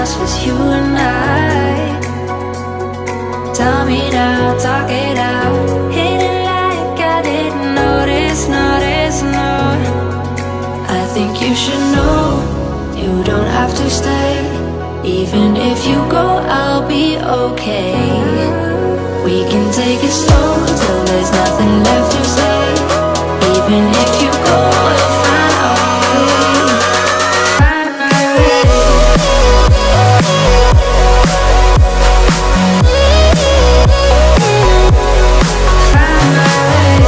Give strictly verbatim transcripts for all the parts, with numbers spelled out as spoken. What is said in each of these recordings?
else, just you and I. Tell me now, talk it out. Hit it like I didn't notice, notice, no. I think you should know you don't have to stay. Even if you go, I'll be okay. We can take it slow till there's nothing left to say. Even if you go, we'll find a way. Find my way. Find my way.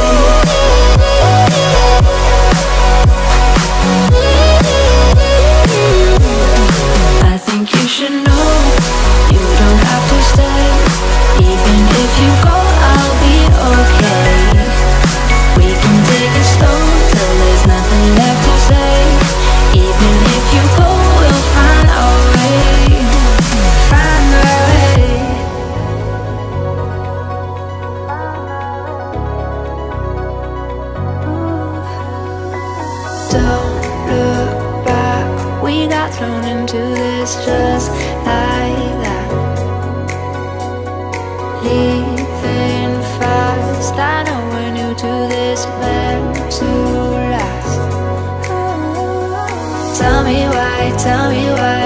I think you should know you don't have to stay. Even if you go, I'll be okay. We can take it slow till there's nothing left to say. Even if you go, we'll find our way. Find our way. Don't look back. We got thrown into this just like that. Leaving fast. I know we're new to this, meant to last. Tell me why, tell me why.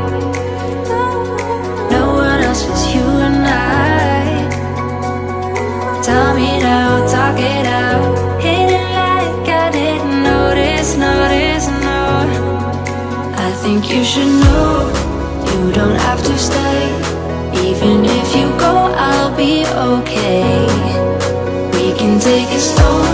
No one else, just you and I. Tell me now, talk it out. Hit it like I didn't notice, notice, no. I think you should know you don't have to stay. Even if you go, I'll be okay. We can take it slow